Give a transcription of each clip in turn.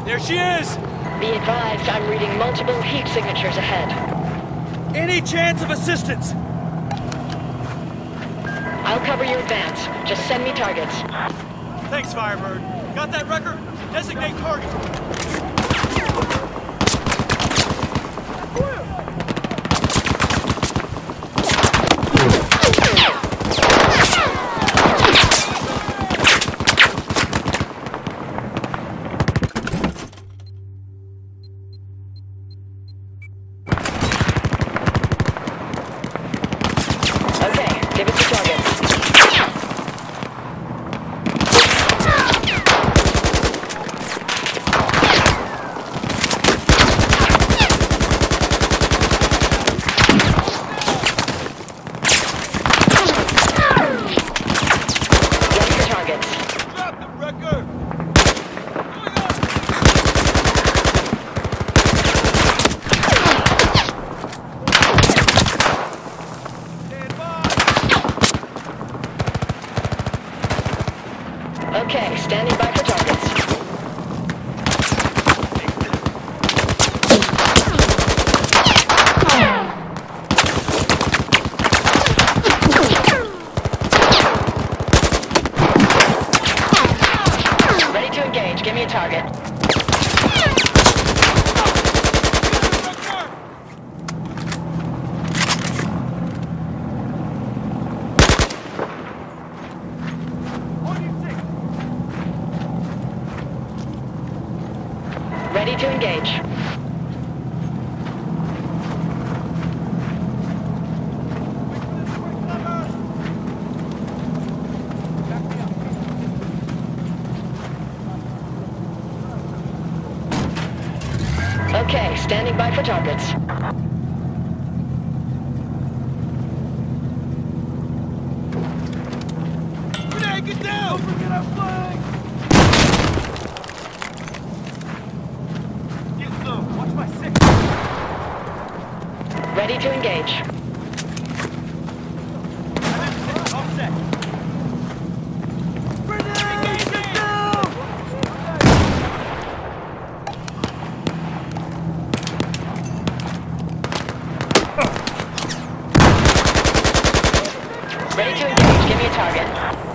There she is! Be advised, I'm reading multiple heat signatures ahead. Any chance of assistance? I'll cover your advance. Just send me targets. Thanks, Firebird. Got that record? Designate target. Okay, standing by for targets. Ready to engage. Give me a target. Ready to engage. Okay, standing by for targets. Grenade, get down! Don't forget our flag! Watch my six. Ready to engage. All set. Grenade! Get down! Ready to engage. Give me a target.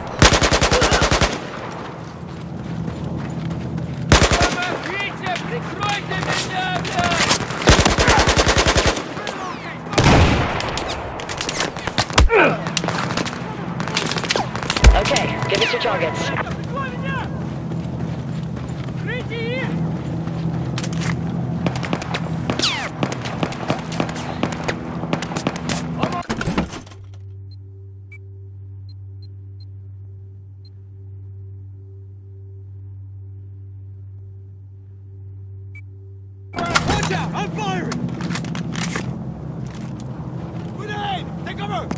Okay, give us your targets. Watch out! I'm firing! Grenade! Take cover!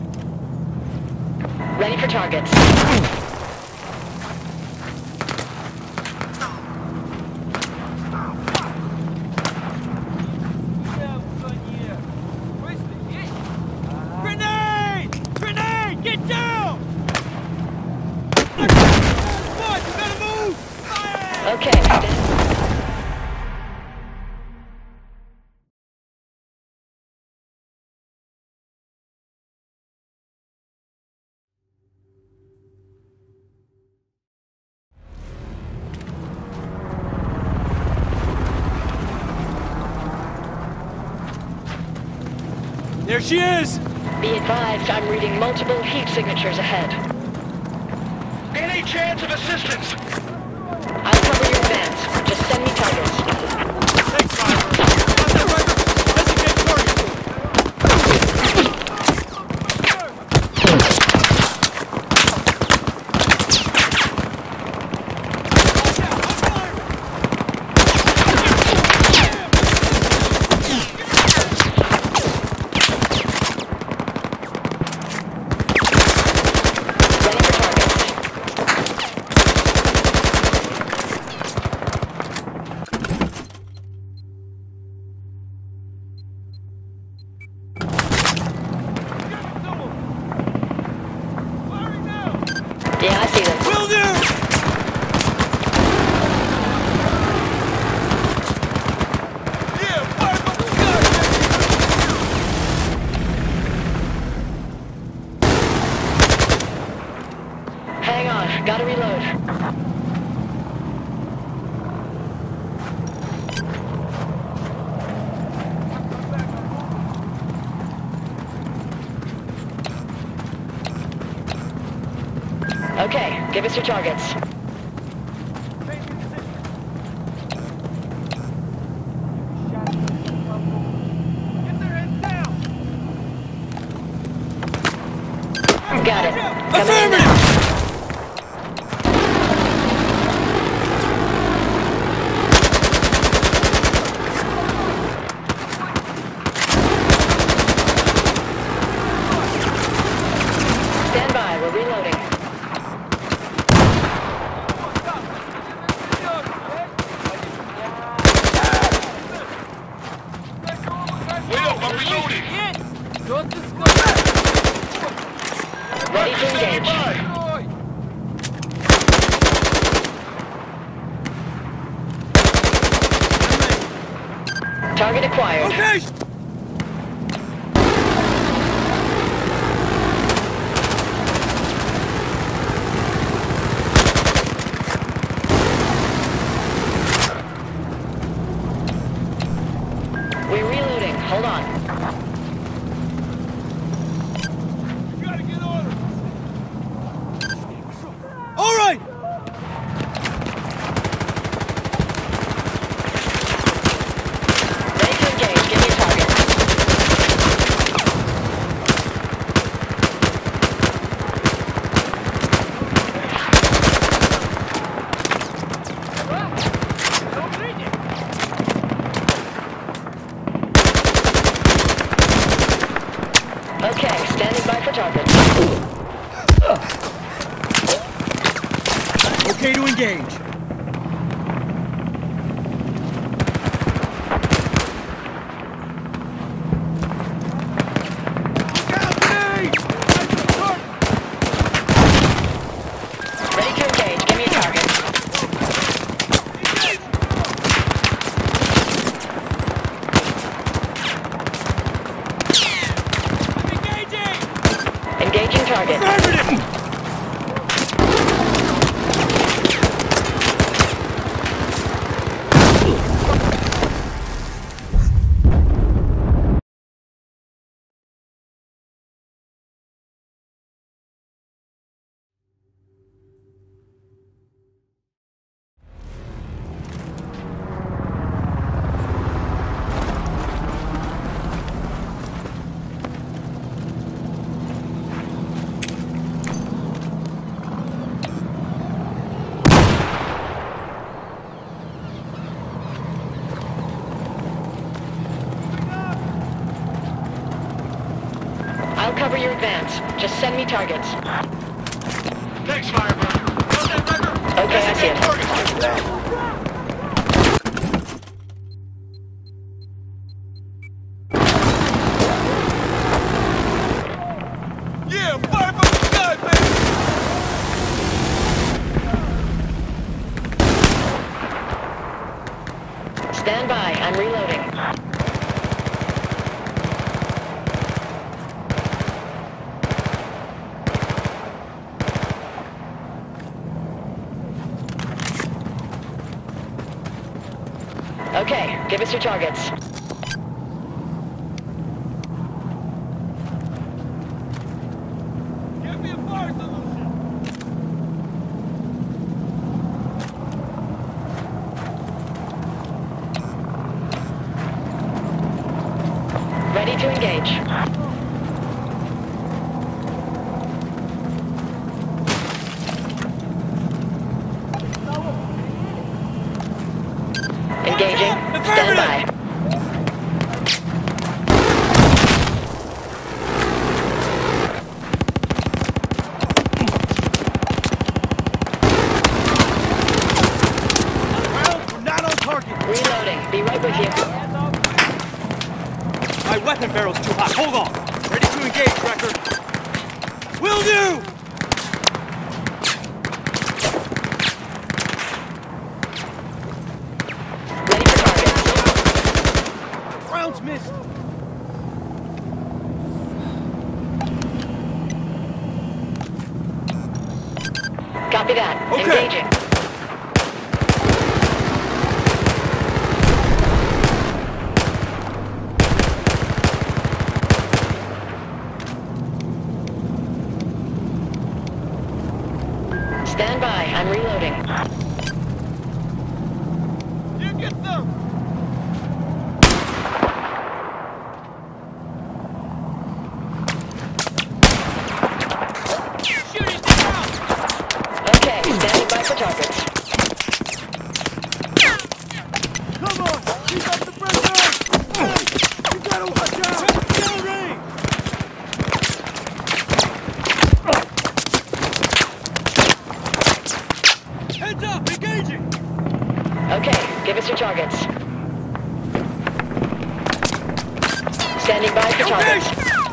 Ready for targets. Grenade! Grenade! Get down! What? You gotta move! Fire! Okay. There she is! Be advised, I'm reading multiple heat signatures ahead. Any chance of assistance? I'll cover your advance. Just send me targets. Thanks, Firebird. Got that record? Designate target. Okay, give us your targets. Got it. Coming in now. Stand by, we're reloading. Wait up, I'm reloading. Ready to engage. Target acquired. Okay. We're reloading. Hold on. You gotta get on him. All right. Ready to engage. Give me a target. Okay, standing by for target. Okay to engage. Ready to engage. Give me a target. Engaging target. I'll cover your advance. Just send me targets. Thanks, Firebird. Okay, I see it. Yeah, fire from the sky, baby! Stand by. I'm reloading. Okay, give us your targets. Give me a fire solution! Ready to engage. Engaging. Stand by. Rounds were not on target! Reloading. Be right with you. My weapon barrel's too hot. Hold on. Ready to engage, Wrecker. Will do! Ready for target. Rounds missed. Copy that. Okay. Engaging. Okay, give us your targets. Standing by for targets.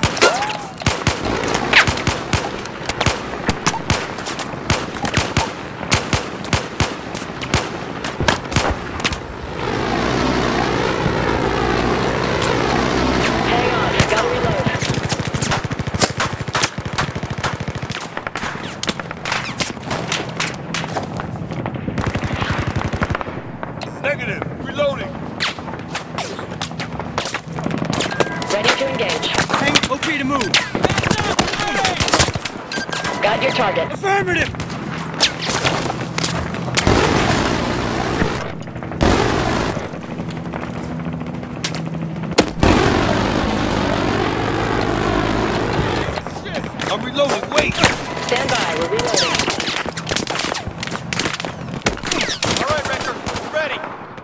Hang on, gotta reload. Negative. Reloading. Ready to engage. Tank, okay to move. Got your target. Affirmative. I'm reloading. Wait. Stand by, we're reloading. All right, Wrecker. Ready.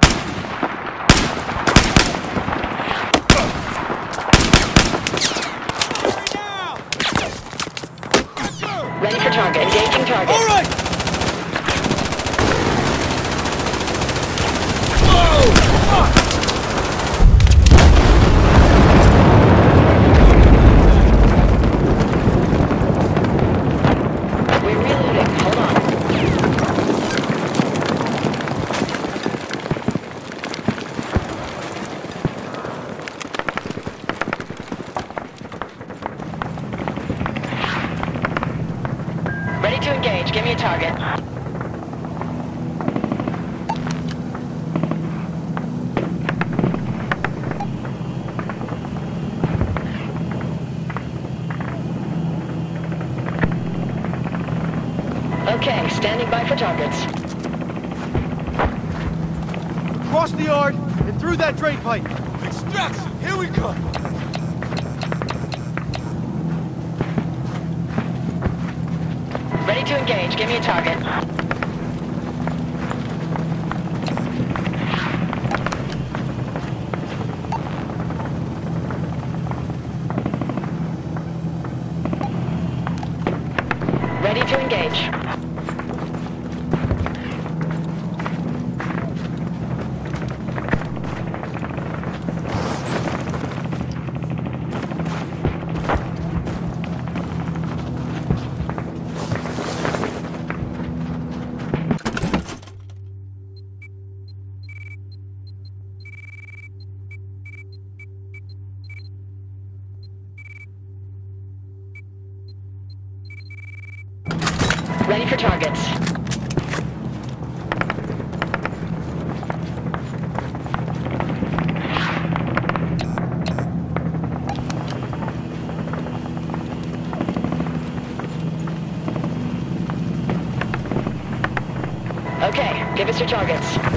Ready for target. Engaging target. All right. We're reloading. Hold on. Ready to engage. Give me a target. Okay, standing by for targets. Cross the yard and through that drain pipe. Extraction. Here we come. Ready to engage. Give me a target. Ready to engage. Ready for targets. Okay, give us your targets.